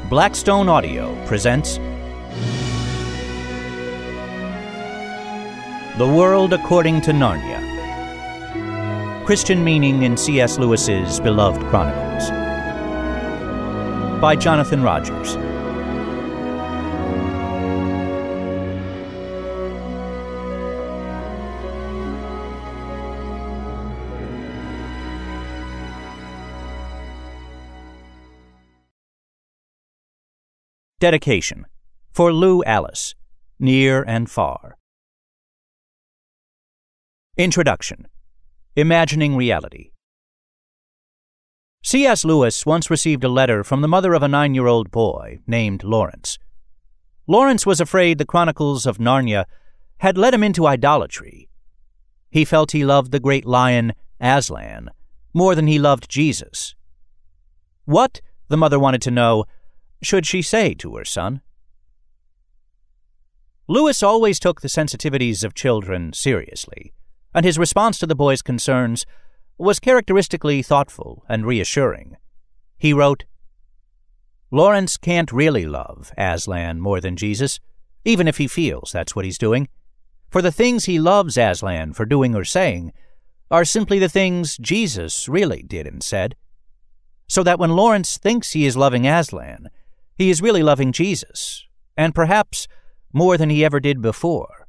Blackstone Audio presents The World According to Narnia. Christian meaning in C.S. Lewis's beloved Chronicles. By Jonathan Rogers. Dedication. For Lou Alice, Near and Far. Introduction. Imagining Reality. C.S. Lewis once received a letter from the mother of a 9-year-old boy named Lawrence. Lawrence was afraid the Chronicles of Narnia had led him into idolatry. He felt he loved the great lion, Aslan, more than he loved Jesus. What, the mother wanted to know, should she say to her son? Lewis always took the sensitivities of children seriously, and his response to the boy's concerns was characteristically thoughtful and reassuring. He wrote, "Lawrence can't really love Aslan more than Jesus, even if he feels that's what he's doing. For the things he loves Aslan for doing or saying are simply the things Jesus really did and said. So that when Lawrence thinks he is loving Aslan, he is really loving Jesus, and perhaps more than he ever did before."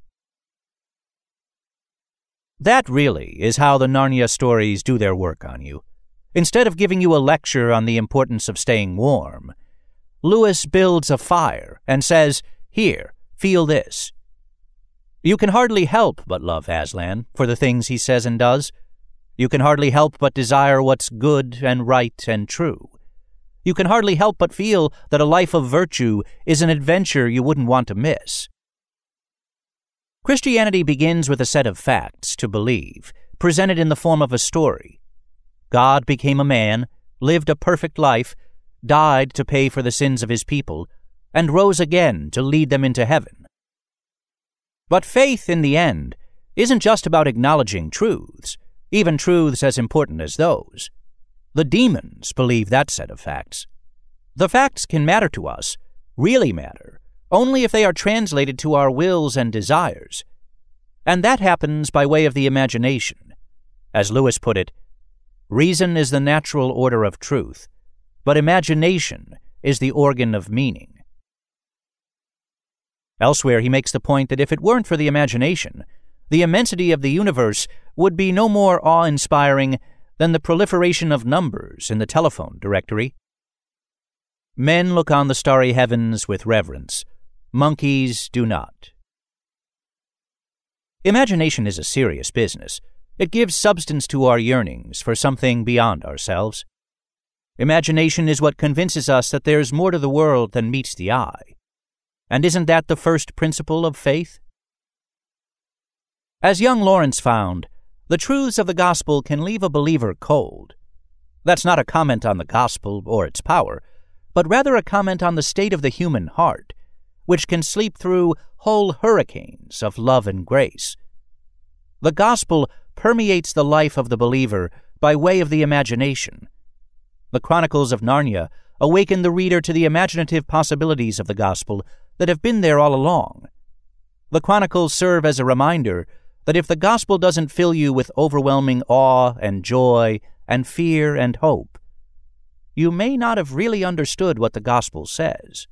That really is how the Narnia stories do their work on you. Instead of giving you a lecture on the importance of staying warm, Lewis builds a fire and says, "Here, feel this." You can hardly help but love Aslan for the things he says and does. You can hardly help but desire what's good and right and true. You can hardly help but feel that a life of virtue is an adventure you wouldn't want to miss. Christianity begins with a set of facts to believe, presented in the form of a story. God became a man, lived a perfect life, died to pay for the sins of his people, and rose again to lead them into heaven. But faith, in the end, isn't just about acknowledging truths, even truths as important as those. The demons believe that set of facts. The facts can matter to us, really matter, only if they are translated to our wills and desires. And that happens by way of the imagination. As Lewis put it, reason is the natural order of truth, but imagination is the organ of meaning. Elsewhere he makes the point that if it weren't for the imagination, the immensity of the universe would be no more awe-inspiring than the proliferation of numbers in the telephone directory. Men look on the starry heavens with reverence. Monkeys do not. Imagination is a serious business. It gives substance to our yearnings for something beyond ourselves. Imagination is what convinces us that there's more to the world than meets the eye. And isn't that the first principle of faith? As young Lawrence found, the truths of the gospel can leave a believer cold. That's not a comment on the gospel or its power, but rather a comment on the state of the human heart, which can sleep through whole hurricanes of love and grace. The gospel permeates the life of the believer by way of the imagination. The Chronicles of Narnia awaken the reader to the imaginative possibilities of the gospel that have been there all along. The Chronicles serve as a reminder that if the gospel doesn't fill you with overwhelming awe and joy and fear and hope, you may not have really understood what the gospel says.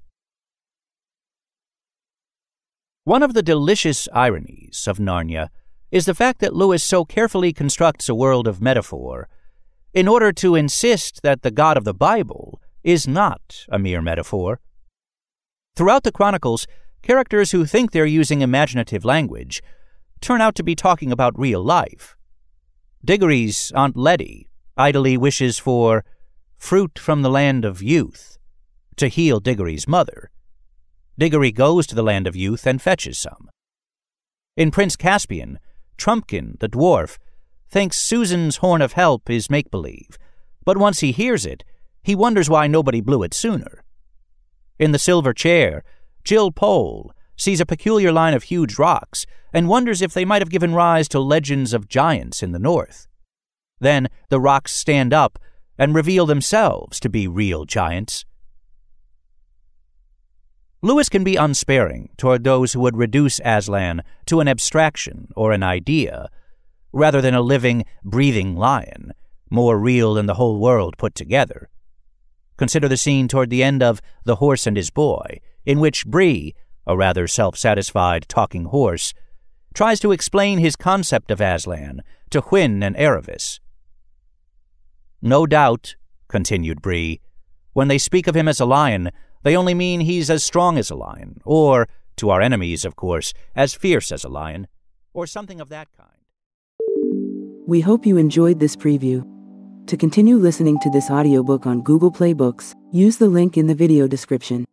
One of the delicious ironies of Narnia is the fact that Lewis so carefully constructs a world of metaphor in order to insist that the God of the Bible is not a mere metaphor. Throughout the Chronicles, characters who think they're using imaginative language turn out to be talking about real life. Diggory's Aunt Letty idly wishes for fruit from the land of youth to heal Diggory's mother. Diggory goes to the land of youth and fetches some. In Prince Caspian, Trumpkin, the dwarf, thinks Susan's horn of help is make-believe, but once he hears it, he wonders why nobody blew it sooner. In The Silver Chair, Jill Pole sees a peculiar line of huge rocks and wonders if they might have given rise to legends of giants in the north. Then the rocks stand up and reveal themselves to be real giants. Lewis can be unsparing toward those who would reduce Aslan to an abstraction or an idea, rather than a living, breathing lion, more real than the whole world put together. Consider the scene toward the end of The Horse and His Boy, in which Bree, a rather self-satisfied talking horse, tries to explain his concept of Aslan to Hwin and Aravis. "No doubt," continued Bree, "when they speak of him as a lion, they only mean he's as strong as a lion, or, to our enemies, of course, as fierce as a lion, or something of that kind." We hope you enjoyed this preview. To continue listening to this audiobook on Google Play Books, use the link in the video description.